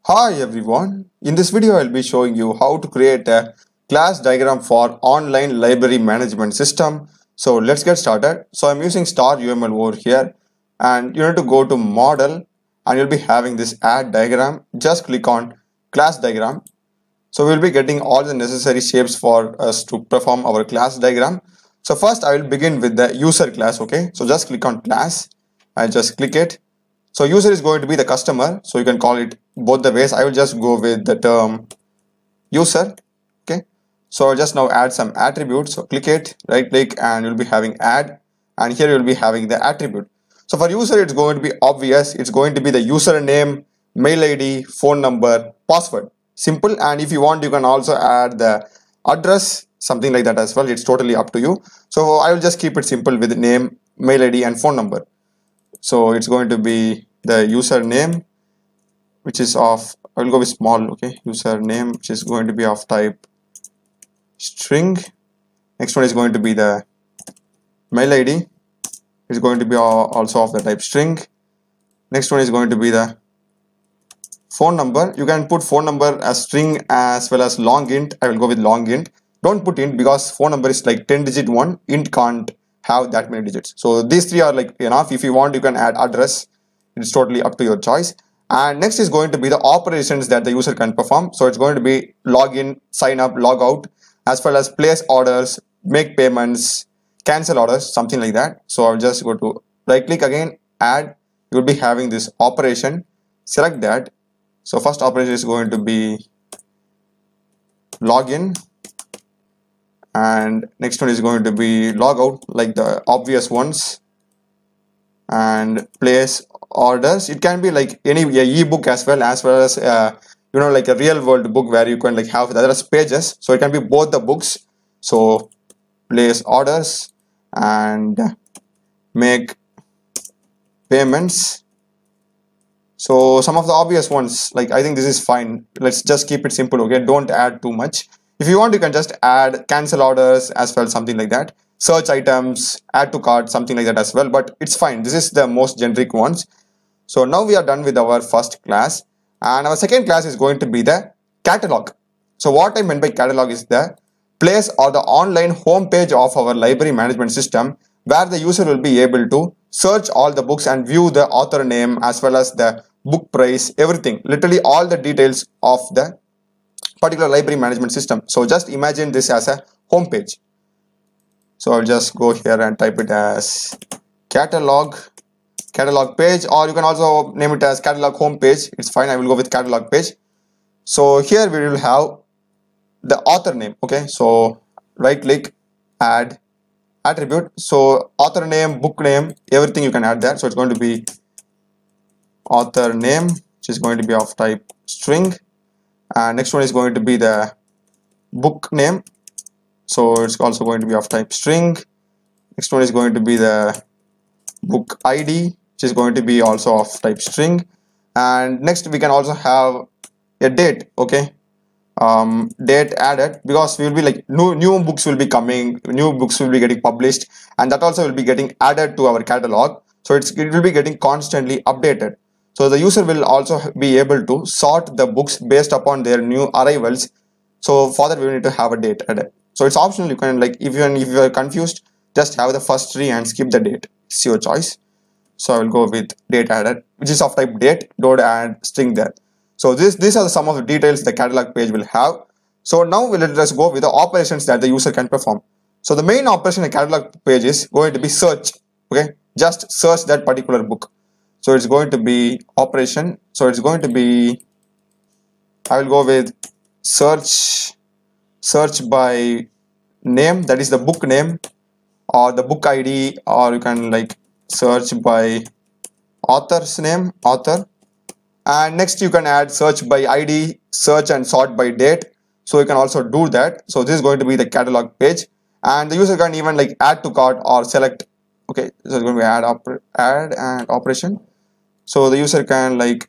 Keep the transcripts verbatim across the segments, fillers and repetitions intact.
Hi everyone, in this video I'll be showing you how to create a class diagram for online library management system. So let's get started. So I'm using star U M L over here, and you need to go to model and you'll be having this add diagram. Just click on class diagram. So we'll be getting all the necessary shapes for us to perform our class diagram. So first I will begin with the user class. Okay, so just click on class and just click it. So user is going to be the customer, so you can call it both the ways. I will just go with the term user. Okay, so I'll just now add some attributes. So click it, right click, and you'll be having add, and here you'll be having the attribute. So for user it's going to be obvious. It's going to be the username, mail I D, phone number, password. Simple. And if you want, you can also add the address, something like that as well. It's totally up to you. So I will just keep it simple with name, mail I D and phone number. So it's going to be the username, which is of, I will go with small. Okay, username, which is going to be of type string. Next one is going to be the mail I D. It's going to be also of the type string. Next one is going to be the phone number. You can put phone number as string as well as long int. I will go with long int. Don't put int because phone number is like ten digit one. Int can't have that many digits. So these three are like enough. If you want, you can add address. It's totally up to your choice. And next is going to be the operations that the user can perform. So it's going to be login, sign up, log out, as well as place orders, make payments, cancel orders, something like that. So I'll just go to right click again, add. You'll be having this operation. Select that. So first operation is going to be login, and next one is going to be logout, like the obvious ones, and place orders. It can be like any ebook as well as well as uh, you know like a real world book where you can like have the other pages. So it can be both the books. So place orders and make payments. So some of the obvious ones, like I think this is fine. Let's just keep it simple. Okay, don't add too much. If you want, you can just add cancel orders as well, something like that. Search items, add to cart, something like that as well. But it's fine. This is the most generic ones. So now we are done with our first class. And our second class is going to be the catalog. So what I meant by catalog is the place or the online homepage of our library management system, where the user will be able to search all the books and view the author name as well as the book price, everything. Literally all the details of the particular library management system. So just imagine this as a home page. So I'll just go here and type it as catalog catalog page, or you can also name it as catalog home page. It's fine. I will go with catalog page. So here we will have the author name. Okay, so right click, add attribute. So author name, book name, everything you can add there. So it's going to be author name, which is going to be of type string. And next one is going to be the book name, so it's also going to be of type string. Next one is going to be the book I D, which is going to be also of type string. And next we can also have a date. Okay, um, date added, because we will be like new new books will be coming, new books will be getting published, and that also will be getting added to our catalog. So it's it will be getting constantly updated. So the user will also be able to sort the books based upon their new arrivals. So for that we need to have a date added. So it's optional. You can like if you if you are confused, just have the first three and skip the date. It's your choice. So I will go with date added, which is of type date. Don't add string there. So this these are some of the details the catalog page will have. So now we'll let us go with the operations that the user can perform. So the main operation in the catalog page is going to be search. Okay, just search that particular book. So it's going to be operation. So it's going to be, I will go with search, search by name, that is the book name or the book I D, or you can like search by author's name, author. And next you can add search by I D, search and sort by date. So you can also do that. So this is going to be the catalog page, and the user can even like add to cart or select. Okay, so it's going to be add, add and operation. So the user can like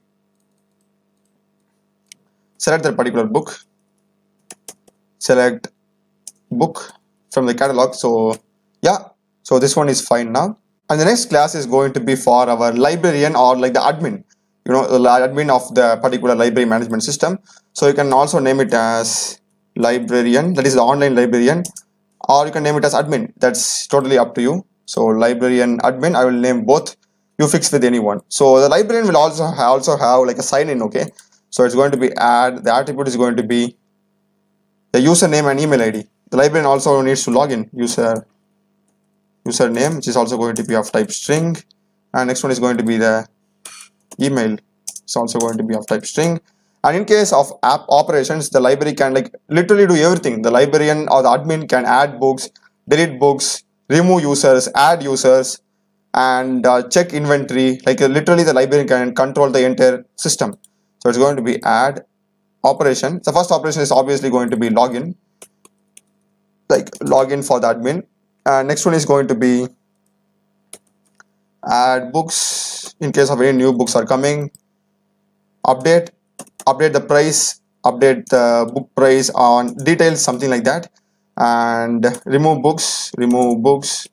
select that particular book, select book from the catalog. So yeah, so this one is fine now. And the next class is going to be for our librarian or like the admin. you know, the admin of the particular library management system. So you can also name it as librarian, that is the online librarian, or you can name it as admin. That's totally up to you. So librarian admin, I will name both. You fix with anyone. So the librarian will also ha also have like a sign in. Okay, so it's going to be add, the attribute is going to be the username and email I D. The librarian also needs to log in, user username, which is also going to be of type string, and next one is going to be the email. It's also going to be of type string. And in case of app operations, the library can like literally do everything. The librarian or the admin can add books, delete books, remove users, add users, and uh, check inventory. Like uh, literally the librarian can control the entire system. So it's going to be add operation. The first operation is obviously going to be login, like login for the admin. And next one is going to be add books in case of any new books are coming, update, update the price, update the book price on details, something like that, and remove books, remove books,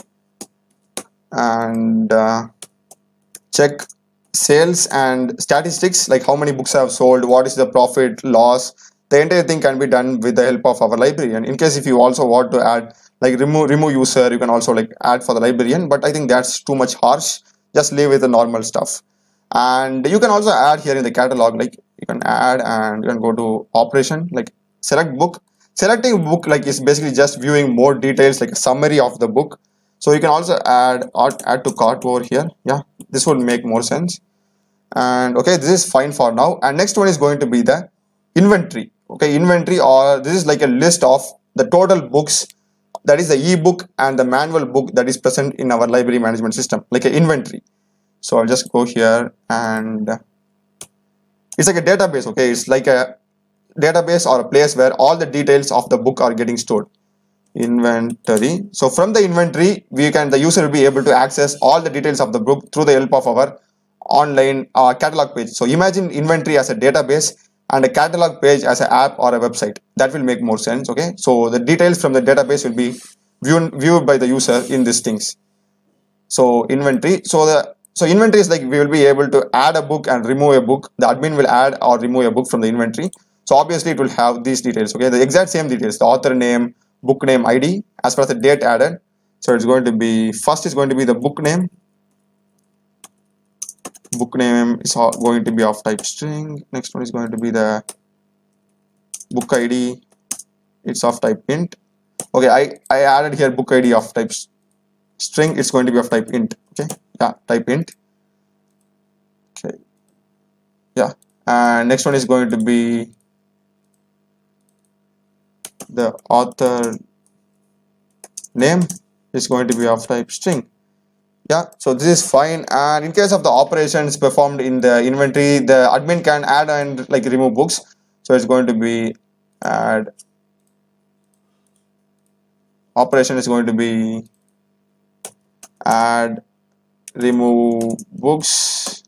and uh, check sales and statistics, like how many books have sold, what is the profit, loss. The entire thing can be done with the help of our librarian. In case if you also want to add like remove remove user, you can also like add for the librarian, but I think that's too much harsh. Just leave with the normal stuff. And you can also add here in the catalog, like you can add and you can go to operation, like select book. Selecting book like is basically just viewing more details, like a summary of the book. So you can also add add to cart over here. Yeah, this would make more sense. And okay, this is fine for now. And next one is going to be the inventory. Okay, inventory, or this is like a list of the total books, that is the ebook and the manual book that is present in our library management system, like an inventory. So I'll just go here, and it's like a database. Okay, it's like a database or a place where all the details of the book are getting stored. Inventory. So from the inventory, we can the user will be able to access all the details of the book through the help of our online uh, catalog page. So imagine inventory as a database and a catalog page as an app or a website. That will make more sense. Okay, so the details from the database will be viewed viewed by the user in these things. So inventory. So the so inventory is like we will be able to add a book and remove a book. The admin will add or remove a book from the inventory. So obviously it will have these details. Okay, the exact same details: the author name, book name, I D, as far as the date added. So it's going to be, first is going to be the book name. Book name is going to be of type string. Next one is going to be the book I D. It's of type int. Okay, I, I added here book I D of type string. It's going to be of type int. Okay, yeah, type int. Okay, yeah. And next one is going to be the author name is going to be of type string. Yeah, so this is fine. And in case of the operations performed in the inventory, the admin can add and like remove books. So it's going to be add operation is going to be add remove books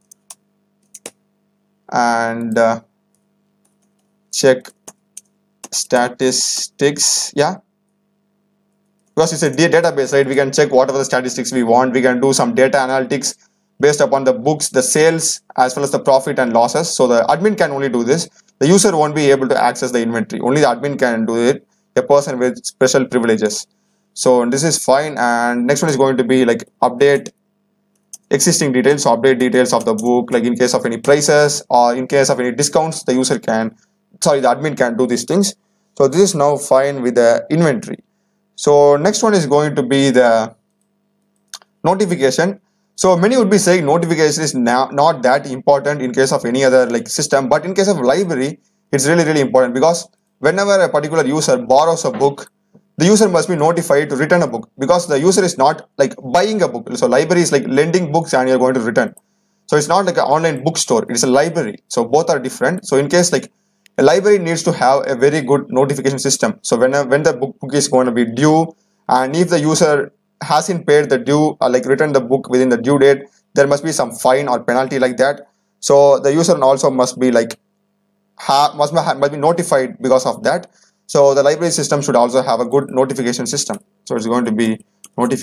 and uh, check statistics. Yeah, because it's a database, right? We can check whatever the statistics we want. We can do some data analytics based upon the books, the sales, as well as the profit and losses. So the admin can only do this. The user won't be able to access the inventory. Only the admin can do it, a person with special privileges. So this is fine. And next one is going to be like update existing details. So update details of the book, like in case of any prices or in case of any discounts, the user can, sorry, the admin can do these things. So this is now fine with the inventory. So next one is going to be the notification. So many would be saying notification is now not that important in case of any other like system, but in case of library, it's really really important, because whenever a particular user borrows a book, the user must be notified to return a book, because the user is not like buying a book. So library is like lending books and you're going to return. So it's not like an online bookstore, it is a library. So both are different. So in case like a library needs to have a very good notification system. So when, when the book, book is going to be due, and if the user hasn't paid the due or like returned the book within the due date, there must be some fine or penalty like that. So the user also must be like ha, must, be, must be notified because of that. So the library system should also have a good notification system. So it's going to be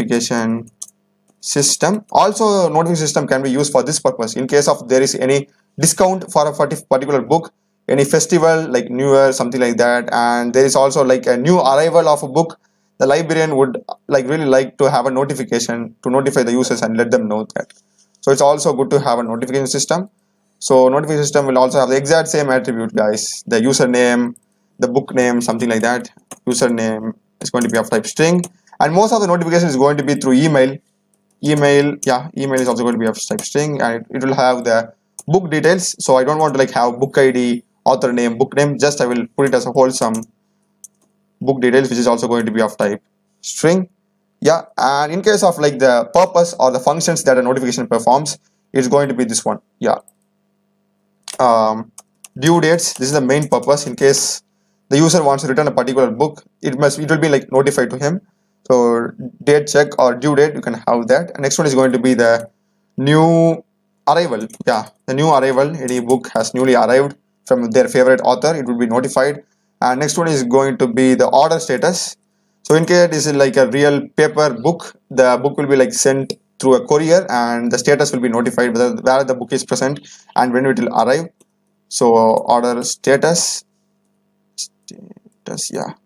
notification system. Also notification system can be used for this purpose. In case of there is any discount for a particular book, any festival like New Year, something like that. And there is also like a new arrival of a book. The librarian would like really like to have a notification to notify the users and let them know that. So it's also good to have a notification system. So notification system will also have the exact same attribute, guys. The username, the book name, something like that. Username is going to be of type string, and most of the notification is going to be through email. Email, yeah, email is also going to be of type string, and it, it will have the book details. So I don't want to like have book I D, author name, book name. Just I will put it as a wholesome book details, which is also going to be of type string. Yeah, and in case of like the purpose or the functions that a notification performs, it's going to be this one. Yeah. Um, due dates, this is the main purpose. In case the user wants to return a particular book, it must it will be like notified to him. So date check or due date, you can have that. And next one is going to be the new arrival. Yeah, the new arrival. Any book has newly arrived from their favorite author, it will be notified. And next one is going to be the order status. So in case this is like a real paper book, the book will be like sent through a courier, and the status will be notified whether where the book is present and when it will arrive. So order status, status, yeah.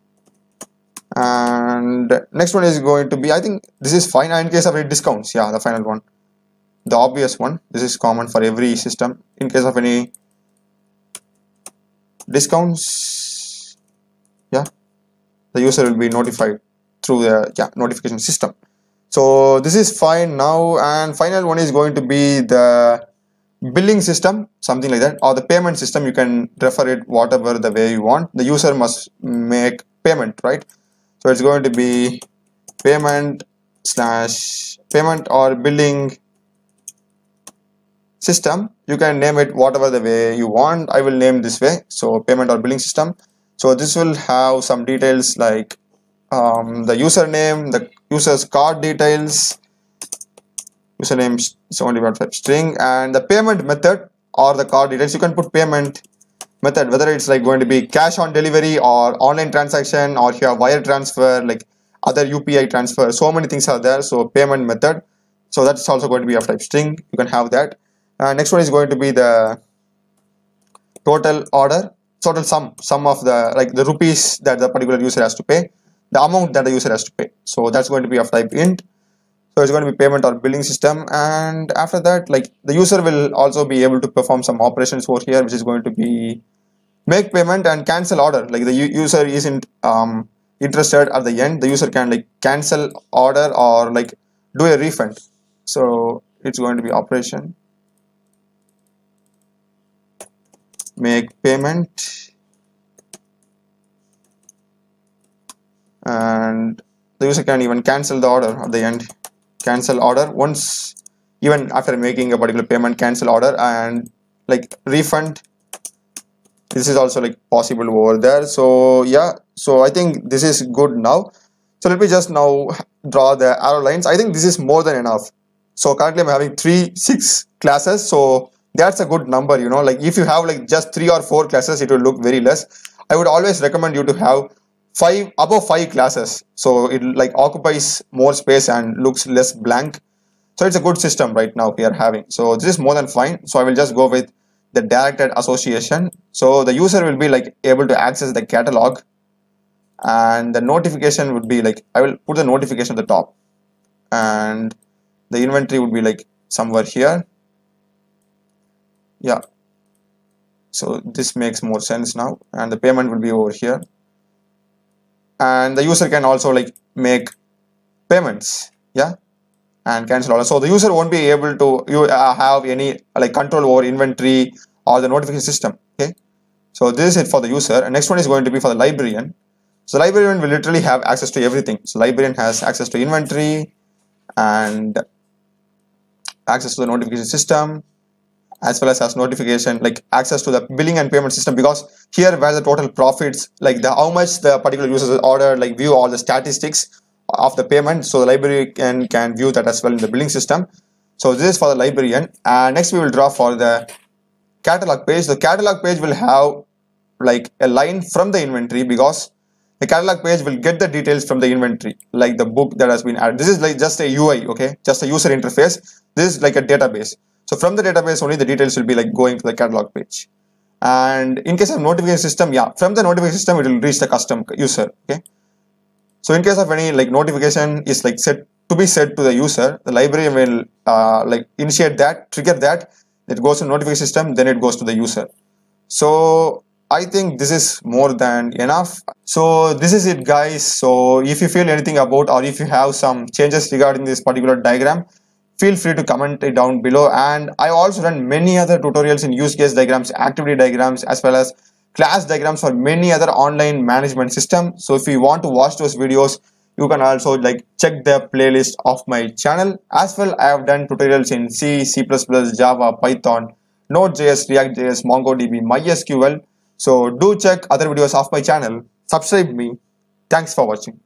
And next one is going to be, I think this is fine in case of any discounts. Yeah, the final one, the obvious one. This is common for every system. In case of any discounts, yeah, the user will be notified through the yeah notification system. So this is fine now. And final one is going to be the billing system, something like that, or the payment system. You can refer it whatever the way you want. The user must make payment, right? So it's going to be payment slash payment or billing system. You can name it whatever the way you want. I will name this way. So payment or billing system. So this will have some details like um, the username, the user's card details, username is only about type string, and the payment method or the card details. You can put payment method, whether it's like going to be cash on delivery or online transaction, or if you have wire transfer, like other U P I transfer. So many things are there. So payment method. So that's also going to be of type string. You can have that. Uh, next one is going to be the total order, total sum, sum of the like the rupees that the particular user has to pay, the amount that the user has to pay. So that's going to be of type int. So it's going to be payment or billing system. And after that, like the user will also be able to perform some operations over here, which is going to be make payment and cancel order. Like the user isn't um, interested at the end, the user can like cancel order or like do a refund. So it's going to be operation make payment, and the user can even cancel the order at the end. Cancel order once, even after making a particular payment, cancel order, and like refund. This is also like possible over there. So yeah, so I think this is good now. So let me just now draw the arrow lines. I think this is more than enough. So currently I'm having three, six classes. So that's a good number, you know, like if you have like just three or four classes, it will look very less. I would always recommend you to have five, above five classes. So it like occupies more space and looks less blank. So it's a good system right now we are having. So this is more than fine. So I will just go with the directed association. So the user will be like able to access the catalog, and the notification would be like, I will put the notification at the top, and the inventory would be like somewhere here. Yeah, so this makes more sense now, and the payment will be over here, and the user can also like make payments, yeah, and cancel order. So the user won't be able to you uh, have any like control over inventory or the notification system. Okay, so this is it for the user. And next one is going to be for the librarian. So librarian will literally have access to everything. So librarian has access to inventory and access to the notification system, as well as has notification like access to the billing and payment system, because here where the total profits, like the how much the particular user ordered, like view all the statistics of the payment. So the librarian can, can view that as well in the billing system. So this is for the librarian. And next we will draw for the catalog page. The catalog page will have like a line from the inventory, because the catalog page will get the details from the inventory, like the book that has been added. This is like just a U I, okay, just a user interface. This is like a database. So from the database only the details will be like going to the catalog page. And in case of notification system, yeah, from the notification system it will reach the custom user. Okay. So in case of any like notification is like set to be set to the user, the librarian will uh, like initiate that, trigger that, it goes to notification system, then it goes to the user. So I think this is more than enough. So this is it, guys. So if you feel anything about, or if you have some changes regarding this particular diagram, feel free to comment it down below. And I also run many other tutorials in use case diagrams, activity diagrams, as well as class diagrams for many other online management systems. So if you want to watch those videos, you can also like check the playlist of my channel. As well, I have done tutorials in C, C plus plus, Java, Python, Node.js, React.js, MongoDB, MySQL. So do check other videos of my channel. Subscribe me. Thanks for watching.